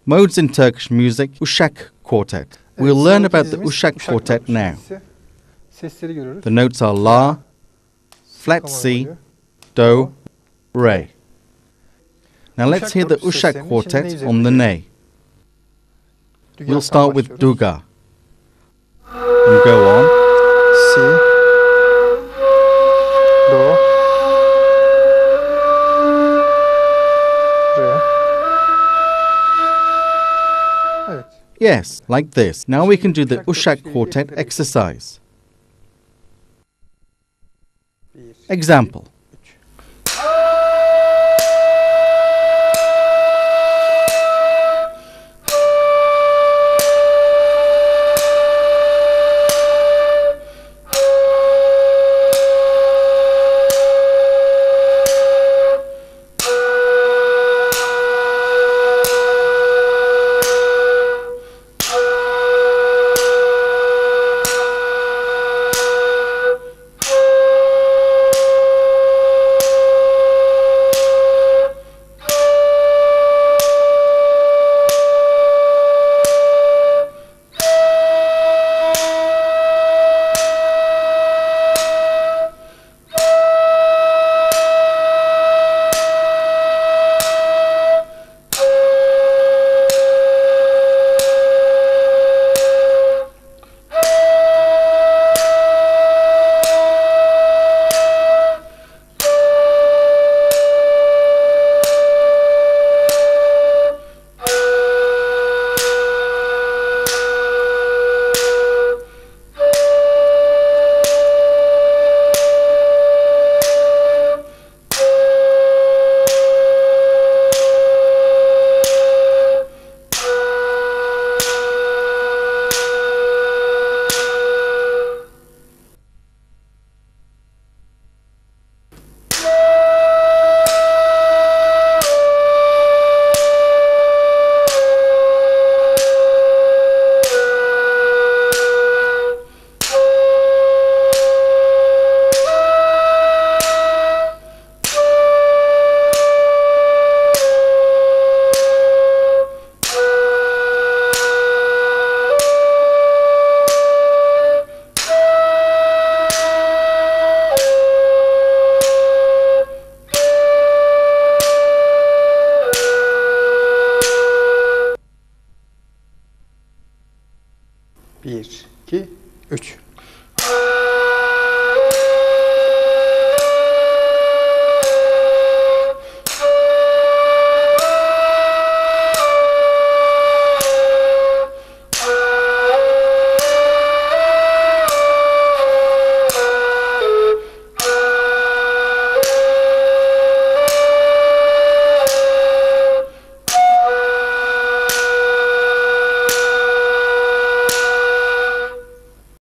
Modes in Turkish music, Uşak Quartet. We'll learn about the Uşak Quartet now. Sesleri görüyoruz. The notes are La, flat C, Do, Re. Now let's hear the Uşak Quartet on the ney. We'll start with Duga and go on. Si, Do, Re. Evet. Yes, like this. Now we can do the Uşak Quartet exercise. Example. Bir, iki, üç.